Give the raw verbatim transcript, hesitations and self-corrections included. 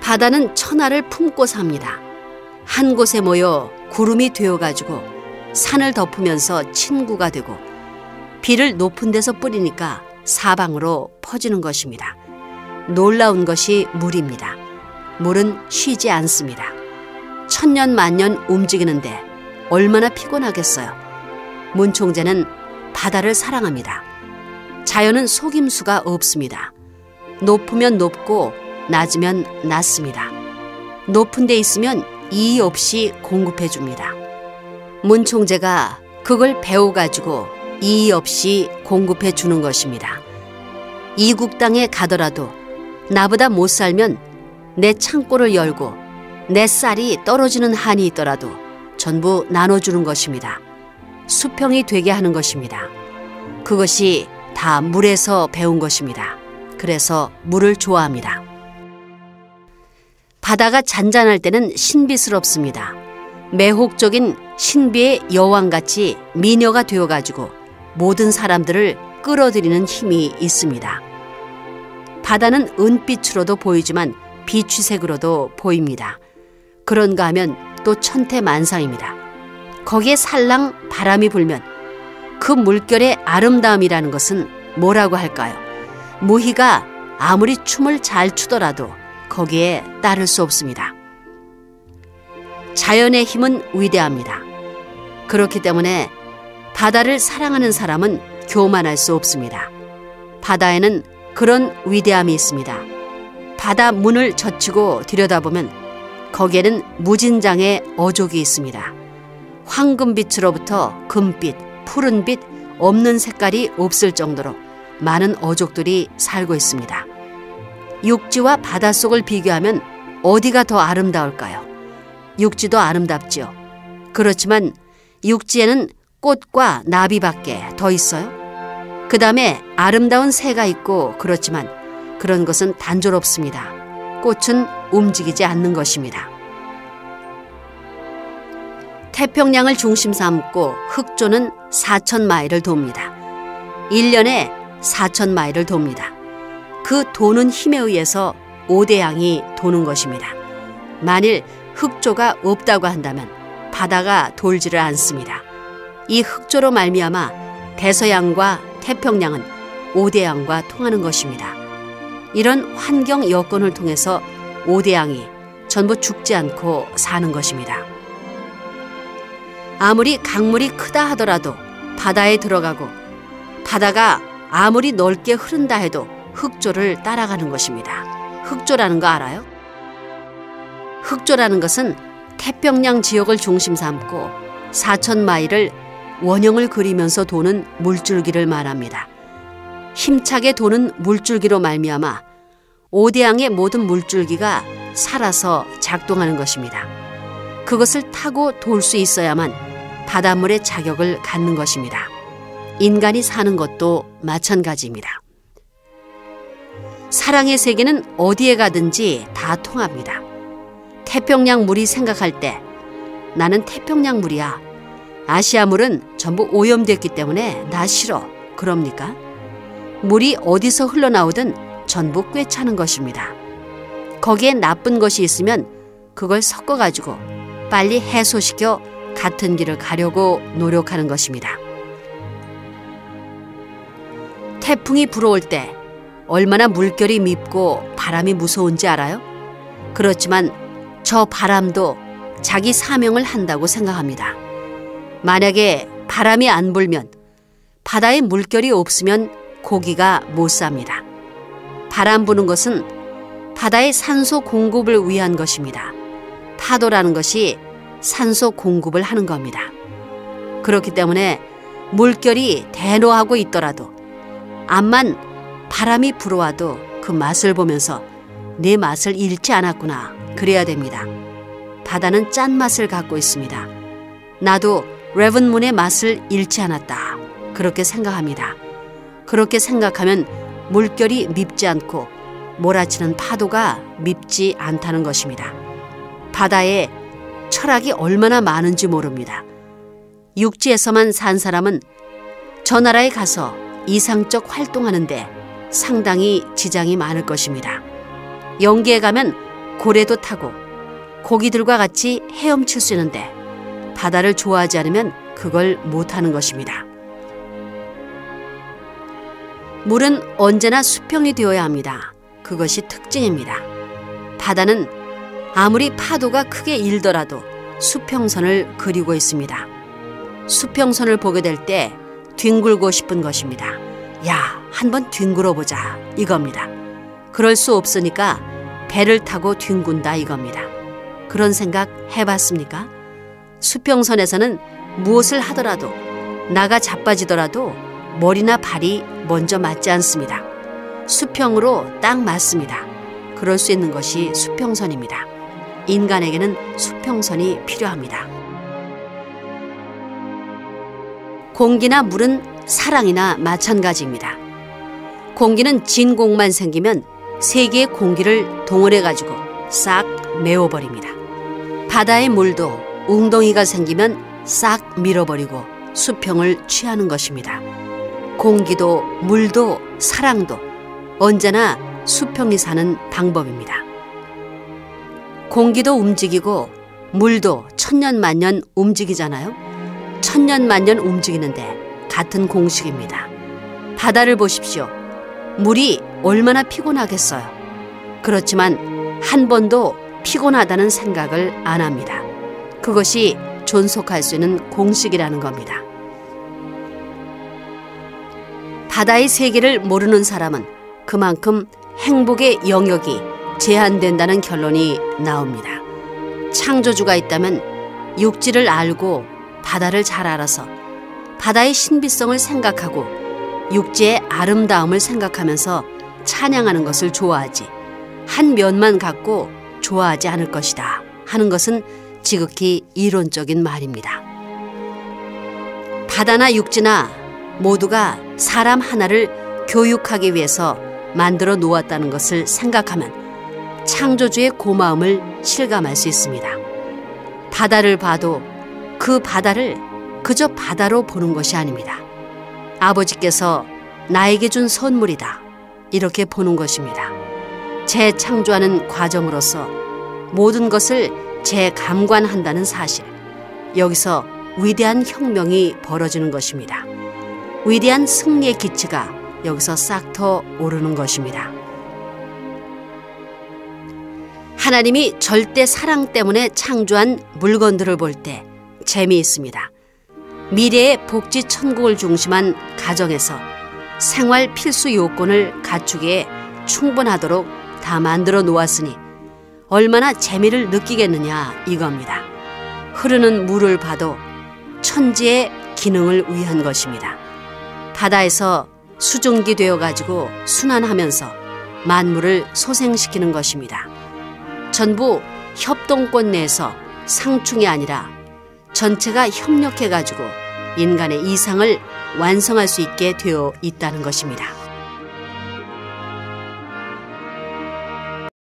바다는 천하를 품고 삽니다. 한 곳에 모여 구름이 되어가지고 산을 덮으면서 친구가 되고 비를 높은 데서 뿌리니까 사방으로 퍼지는 것입니다. 놀라운 것이 물입니다. 물은 쉬지 않습니다. 천년 만년 움직이는데 얼마나 피곤하겠어요. 문 총재는 바다를 사랑합니다. 자연은 속임수가 없습니다. 높으면 높고 낮으면 낮습니다. 높은 데 있으면 이의 없이 공급해 줍니다. 문 총재가 그걸 배워가지고 이의 없이 공급해 주는 것입니다. 이국 땅에 가더라도 나보다 못 살면 내 창고를 열고 내 쌀이 떨어지는 한이 있더라도 전부 나눠주는 것입니다. 수평이 되게 하는 것입니다. 그것이 다 물에서 배운 것입니다. 그래서 물을 좋아합니다. 바다가 잔잔할 때는 신비스럽습니다. 매혹적인 신비의 여왕같이 미녀가 되어가지고 모든 사람들을 끌어들이는 힘이 있습니다. 바다는 은빛으로도 보이지만 비취색으로도 보입니다. 그런가 하면 또 천태만상입니다. 거기에 살랑 바람이 불면 그 물결의 아름다움이라는 것은 뭐라고 할까요? 무희가 아무리 춤을 잘 추더라도 거기에 따를 수 없습니다. 자연의 힘은 위대합니다. 그렇기 때문에 바다를 사랑하는 사람은 교만할 수 없습니다. 바다에는 그런 위대함이 있습니다. 바다 문을 젖히고 들여다보면 거기에는 무진장의 어족이 있습니다. 황금빛으로부터 금빛, 푸른빛, 없는 색깔이 없을 정도로 많은 어족들이 살고 있습니다. 육지와 바닷속을 비교하면 어디가 더 아름다울까요? 육지도 아름답지요. 그렇지만 육지에는 꽃과 나비밖에 더 있어요. 그 다음에 아름다운 새가 있고 그렇지만 그런 것은 단조롭습니다. 꽃은 움직이지 않는 것입니다. 태평양을 중심 삼고 흑조는 사천 마일을 돕니다. 일 년에 사천 마일을 돕니다. 그 도는 힘에 의해서 오대양이 도는 것입니다. 만일 흑조가 없다고 한다면 바다가 돌지를 않습니다. 이 흑조로 말미암아 대서양과 태평양은 오대양과 통하는 것입니다. 이런 환경 여건을 통해서 오대양이 전부 죽지 않고 사는 것입니다. 아무리 강물이 크다 하더라도 바다에 들어가고 바다가 아무리 넓게 흐른다 해도 흑조를 따라가는 것입니다. 흑조라는 거 알아요? 흑조라는 것은 태평양 지역을 중심 삼고 사천 마일을 원형을 그리면서 도는 물줄기를 말합니다. 힘차게 도는 물줄기로 말미암아 오대양의 모든 물줄기가 살아서 작동하는 것입니다. 그것을 타고 돌 수 있어야만 바닷물의 자격을 갖는 것입니다. 인간이 사는 것도 마찬가지입니다. 사랑의 세계는 어디에 가든지 다 통합니다. 태평양 물이 생각할 때 나는 태평양 물이야. 아시아 물은 전부 오염됐기 때문에 나 싫어. 그럽니까? 물이 어디서 흘러나오든 전부 꿰차는 것입니다. 거기에 나쁜 것이 있으면 그걸 섞어가지고 빨리 해소시켜 같은 길을 가려고 노력하는 것입니다. 태풍이 불어올 때 얼마나 물결이 밉고 바람이 무서운지 알아요? 그렇지만 저 바람도 자기 사명을 한다고 생각합니다. 만약에 바람이 안 불면 바다에 물결이 없으면 고기가 못 삽니다. 바람 부는 것은 바다의 산소 공급을 위한 것입니다. 파도라는 것이 산소 공급을 하는 겁니다. 그렇기 때문에 물결이 대노하고 있더라도 암만 바람이 불어와도 그 맛을 보면서 내 맛을 잃지 않았구나 그래야 됩니다. 바다는 짠맛을 갖고 있습니다. 나도 레븐문의 맛을 잃지 않았다 그렇게 생각합니다. 그렇게 생각하면 물결이 밉지 않고 몰아치는 파도가 밉지 않다는 것입니다. 바다에 철학이 얼마나 많은지 모릅니다. 육지에서만 산 사람은 저 나라에 가서 이상적 활동하는데 상당히 지장이 많을 것입니다. 영계에 가면 고래도 타고 고기들과 같이 헤엄칠 수 있는데 바다를 좋아하지 않으면 그걸 못하는 것입니다. 물은 언제나 수평이 되어야 합니다. 그것이 특징입니다. 바다는 아무리 파도가 크게 일더라도 수평선을 그리고 있습니다. 수평선을 보게 될 때 뒹굴고 싶은 것입니다. 야, 한번 뒹굴어 보자 이겁니다. 그럴 수 없으니까 배를 타고 뒹군다 이겁니다. 그런 생각 해봤습니까? 수평선에서는 무엇을 하더라도 나가 자빠지더라도 머리나 발이 먼저 맞지 않습니다. 수평으로 딱 맞습니다. 그럴 수 있는 것이 수평선입니다. 인간에게는 수평선이 필요합니다. 공기나 물은 사랑이나 마찬가지입니다. 공기는 진공만 생기면 세 개의 공기를 동원해가지고 싹 메워버립니다. 바다의 물도 웅덩이가 생기면 싹 밀어버리고 수평을 취하는 것입니다. 공기도 물도 사랑도 언제나 수평이 사는 방법입니다. 공기도 움직이고 물도 천년만년 움직이잖아요. 천년만년 움직이는데 같은 공식입니다. 바다를 보십시오. 물이 얼마나 피곤하겠어요. 그렇지만 한 번도 피곤하다는 생각을 안 합니다. 그것이 존속할 수 있는 공식이라는 겁니다. 바다의 세계를 모르는 사람은 그만큼 행복의 영역이 제한된다는 결론이 나옵니다. 창조주가 있다면 육지를 알고 바다를 잘 알아서 바다의 신비성을 생각하고 육지의 아름다움을 생각하면서 찬양하는 것을 좋아하지 한 면만 갖고 좋아하지 않을 것이다 하는 것은 지극히 이론적인 말입니다. 바다나 육지나 모두가 사람 하나를 교육하기 위해서 만들어 놓았다는 것을 생각하면 창조주의 고마움을 실감할 수 있습니다. 바다를 봐도 그 바다를 그저 바다로 보는 것이 아닙니다. 아버지께서 나에게 준 선물이다 이렇게 보는 것입니다. 재창조하는 과정으로서 모든 것을 재감관한다는 사실, 여기서 위대한 혁명이 벌어지는 것입니다. 위대한 승리의 기치가 여기서 싹터 오르는 것입니다. 하나님이 절대 사랑 때문에 창조한 물건들을 볼 때 재미있습니다. 미래의 복지 천국을 중심한 가정에서 생활 필수 요건을 갖추기에 충분하도록 다 만들어 놓았으니 얼마나 재미를 느끼겠느냐 이겁니다. 흐르는 물을 봐도 천지의 기능을 위한 것입니다. 바다에서 수증기 되어가지고 순환하면서 만물을 소생시키는 것입니다. 전부 협동권 내에서 상충이 아니라 전체가 협력해가지고 인간의 이상을 완성할 수 있게 되어 있다는 것입니다.